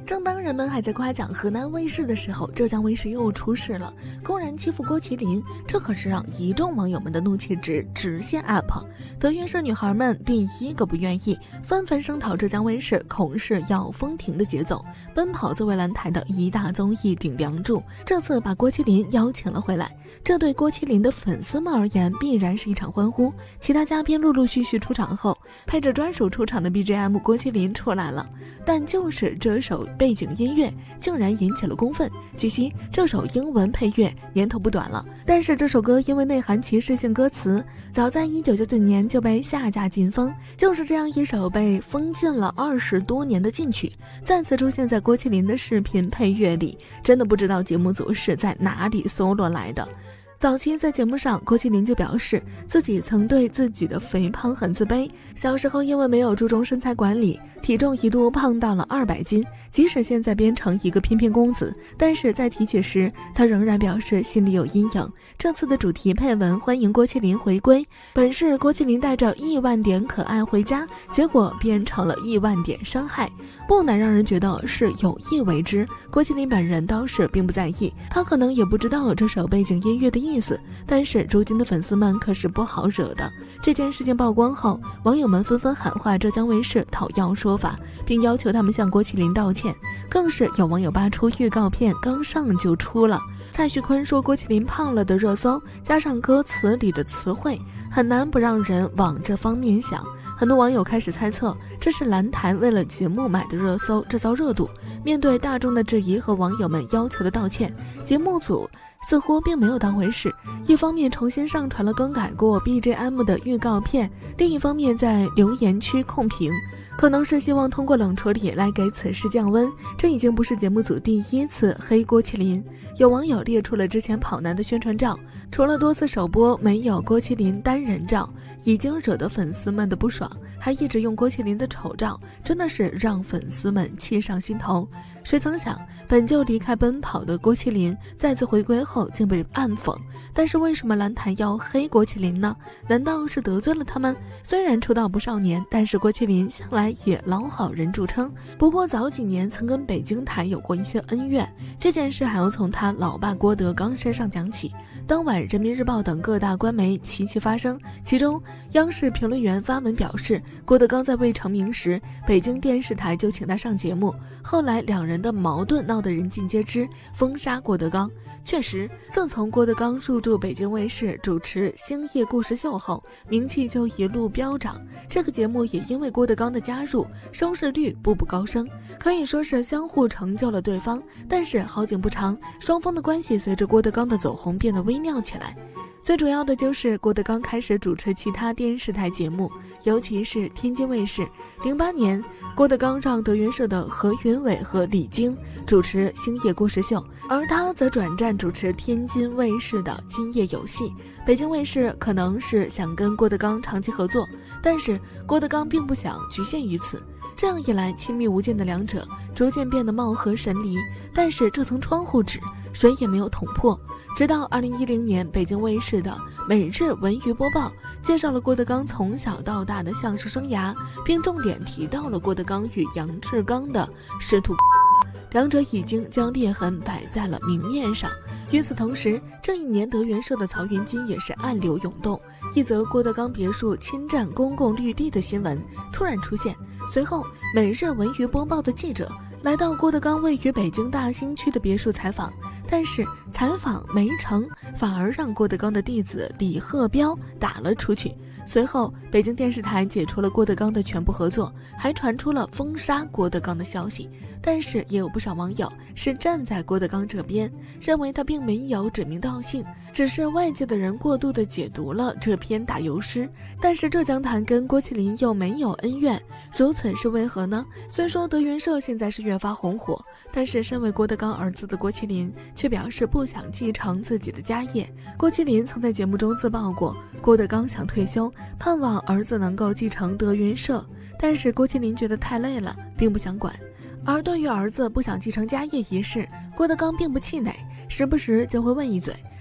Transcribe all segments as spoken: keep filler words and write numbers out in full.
正当人们还在夸奖河南卫视的时候，浙江卫视又出事了，公然欺负郭麒麟，这可是让一众网友们的怒气值直线 up。德云社女孩们第一个不愿意，纷纷声讨浙江卫视恐是要封停的节奏。奔跑作为蓝台的一大综艺顶梁柱，这次把郭麒麟邀请了回来，这对郭麒麟的粉丝们而言必然是一场欢呼。其他嘉宾陆陆续续出场后，配着专属出场的 B G M 郭麒麟出来了，但就是这首背景音乐竟然引起了公愤。据悉，这首英文配乐年头不短了，但是这首歌因为内含歧视性歌词，早在一九九九年就被下架禁封。就是这样一首被封禁了二十多年的禁曲，再次出现在郭麒麟的视频配乐里，真的不知道节目组是在哪里搜罗来的。早期在节目上，郭麒麟就表示自己曾对自己的肥胖很自卑，小时候因为没有注重身材管理，体重一度胖到了二百斤，即使现在变成一个翩翩公子，但是在提起时他仍然表示心里有阴影。这次的主题配文欢迎郭麒麟回归，本是郭麒麟带着亿万点可爱回家，结果变成了亿万点伤害，不难让人觉得是有意为之。郭麒麟本人倒是并不在意，他可能也不知道这首背景音乐的意思，但是如今的粉丝们可是不好惹的。这件事情曝光后，网友们纷纷喊话浙江卫视讨要说法，并要求他们向郭麒麟道歉。更是有网友扒出预告片刚上就出了蔡徐坤说郭麒麟胖了的热搜，加上歌词里的词汇，很难不让人往这方面想。很多网友开始猜测，这是蓝台为了节目买的热搜，制造热度。面对大众的质疑和网友们要求的道歉，节目组似乎并没有当回事，一方面重新上传了更改过 B G M 的预告片，另一方面在留言区控评，可能是希望通过冷处理来给此事降温。这已经不是节目组第一次黑郭麒麟，有网友列出了之前跑男的宣传照，除了多次首播没有郭麒麟单人照，已经惹得粉丝们的不爽，还一直用郭麒麟的丑照，真的是让粉丝们气上心头。谁曾想，本就离开奔跑的郭麒麟再次回归后竟被暗讽，但是为什么蓝台要黑郭麒麟呢？难道是得罪了他们？虽然出道不少年，但是郭麒麟向来以老好人著称，不过早几年曾跟北京台有过一些恩怨，这件事还要从他老爸郭德纲身上讲起。当晚人民日报等各大官媒齐齐发声，其中央视评论员发文表示，郭德纲在未成名时，北京电视台就请他上节目，后来两人的矛盾闹得人尽皆知，封杀郭德纲。确实，自从郭德纲入驻北京卫视主持星夜故事秀后，名气就一路飙涨，这个节目也因为郭德纲的加入，收视率步步高升，可以说是相互成就了对方。但是好景不长，双方的关系随着郭德纲的走红变得微妙起来。最主要的就是郭德纲开始主持其他电视台节目，尤其是天津卫视。零八年，郭德纲让德云社的何云伟和李菁主持星夜故事秀，而他则转战主持天津卫视的今夜有戏。北京卫视可能是想跟郭德纲长期合作，但是郭德纲并不想局限于此。这样一来，亲密无间的两者逐渐变得貌合神离，但是这层窗户纸谁也没有捅破。直到二零一零年，北京卫视的每日文娱播报介绍了郭德纲从小到大的相声生涯，并重点提到了郭德纲与杨志刚的师徒，两者已经将裂痕摆在了明面上。与此同时，这一年德云社的曹云金也是暗流涌动，一则郭德纲别墅侵占公共绿地的新闻突然出现，随后每日文娱播报的记者来到郭德纲位于北京大兴区的别墅采访，但是采访没成，反而让郭德纲的弟子李鹤彪打了出去。随后北京电视台解除了郭德纲的全部合作，还传出了封杀郭德纲的消息。但是也有不少网友是站在郭德纲这边，认为他并没有指名道姓，只是外界的人过度的解读了这篇打油诗。但是浙江台跟郭麒麟又没有恩怨，如此是为何呢？虽说德云社现在是越发红火，但是身为郭德纲儿子的郭麒麟却表示不想继承自己的家业。郭麒麟曾在节目中自曝过，郭德纲想退休，盼望儿子能够继承德云社，但是郭麒麟觉得太累了，并不想管。而对于儿子不想继承家业一事，郭德纲并不气馁，时不时就会问一嘴，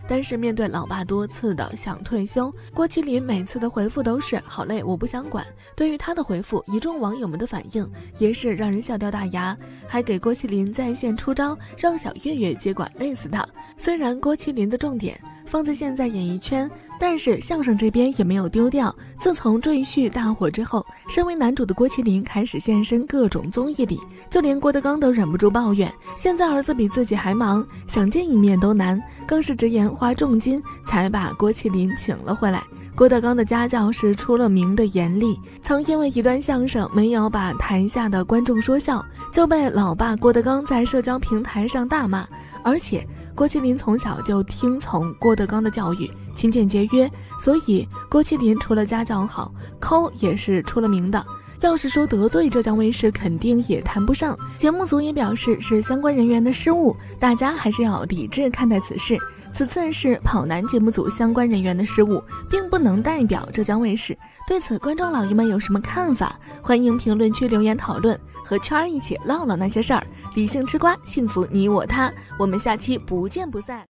但是面对老爸多次的想退休，郭麒麟每次的回复都是好累，我不想管。对于他的回复，一众网友们的反应也是让人笑掉大牙，还给郭麒麟在线出招，让小岳岳接管累死他。虽然郭麒麟的重点放在现在演艺圈，但是相声这边也没有丢掉。自从赘婿大火之后，身为男主的郭麒麟开始现身各种综艺里，就连郭德纲都忍不住抱怨，现在儿子比自己还忙，想见一面都难，更是直言花重金才把郭麒麟请了回来。郭德纲的家教是出了名的严厉，曾因为一段相声没有把台下的观众说笑，就被老爸郭德纲在社交平台上大骂。而且郭麒麟从小就听从郭德纲的教育，勤俭节约，所以郭麒麟除了家教好，抠也是出了名的。要是说得罪浙江卫视，肯定也谈不上。节目组也表示是相关人员的失误，大家还是要理智看待此事。此次是跑男节目组相关人员的失误，并不能代表浙江卫视。对此，观众老爷们有什么看法？欢迎评论区留言讨论，和圈儿一起唠唠那些事儿，理性吃瓜，幸福你我他。我们下期不见不散。